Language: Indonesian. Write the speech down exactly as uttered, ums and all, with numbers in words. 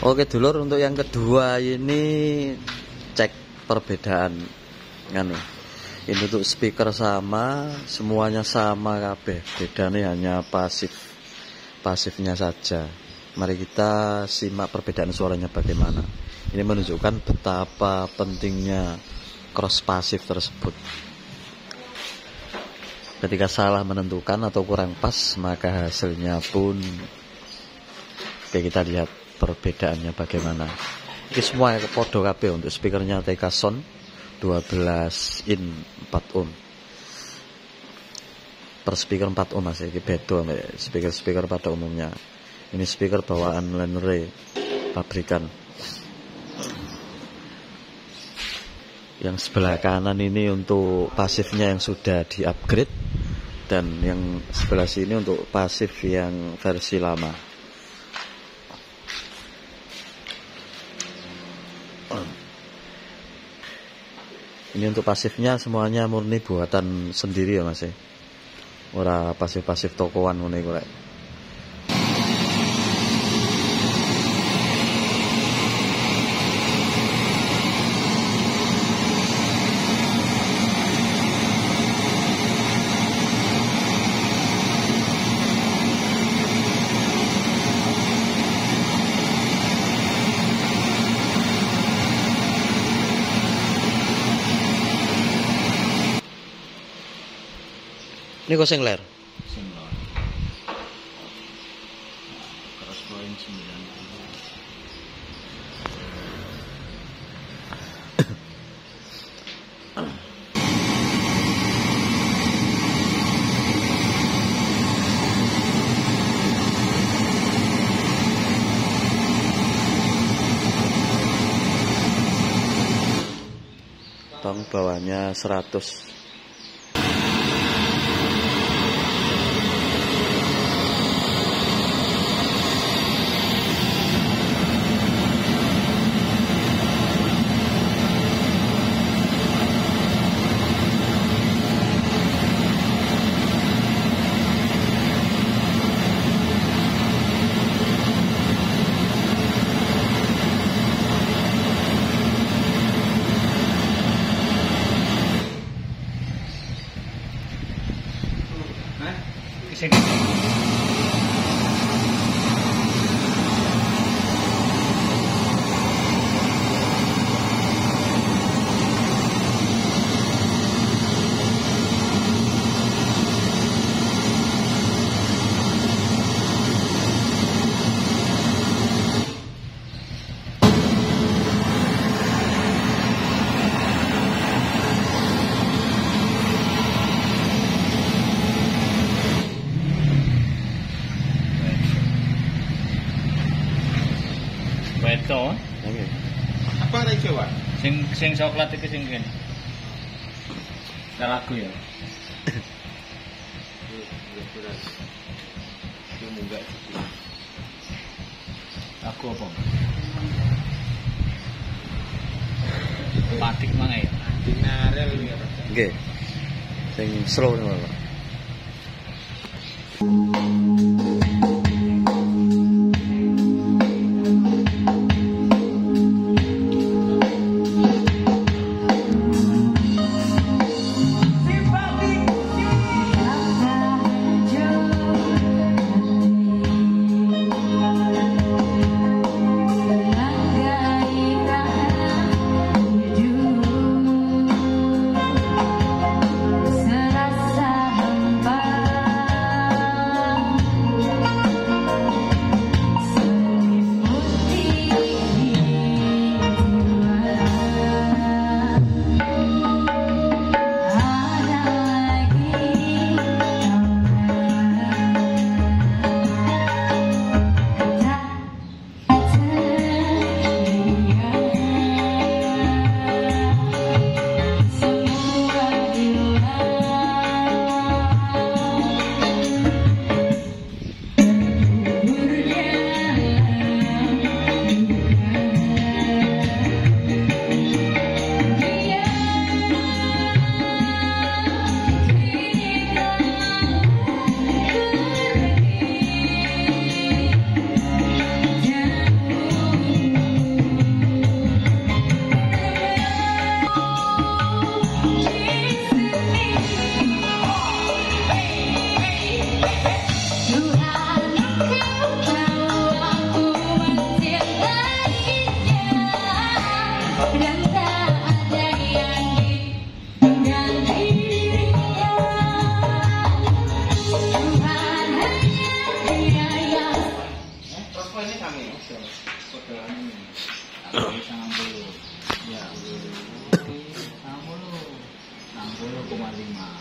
Oke dulur, untuk yang kedua ini cek perbedaan anu. Ini untuk speaker sama, semuanya sama kabeh. Bedanya hanya pasif. Pasifnya saja. Mari kita simak perbedaan suaranya bagaimana. Ini menunjukkan betapa pentingnya cross pasif tersebut. Ketika salah menentukan atau kurang pas, maka hasilnya pun oke, kita lihat perbedaannya bagaimana. Ini semua podo kabeh untuk speakernya T K Sound dua belas in empat ohm. Per speaker empat ohm Mas, iki beda speaker-speaker pada umumnya. Ini speaker bawaan Lenre pabrikan. Yang sebelah kanan ini untuk pasifnya yang sudah di-upgrade, dan yang sebelah sini untuk pasif yang versi lama. Ini untuk pasifnya semuanya murni buatan sendiri ya Mas. Ora pasif-pasif tokoan ngene iku lek. Ini kok sing ler? Sing ler. Terus poin sembilan. Tong bawahnya seratus. Beto. Nggih. Apa rek Jawa? Sing sing coklat iki sing kene. Karagu ya. Aku apa? Patik mana ya? Dinarel ya. Nggih. Sing slow niku, Pak. nih. Kode ini. Sangat puluh. Ya. Enam puluh. Enam puluh koma lima.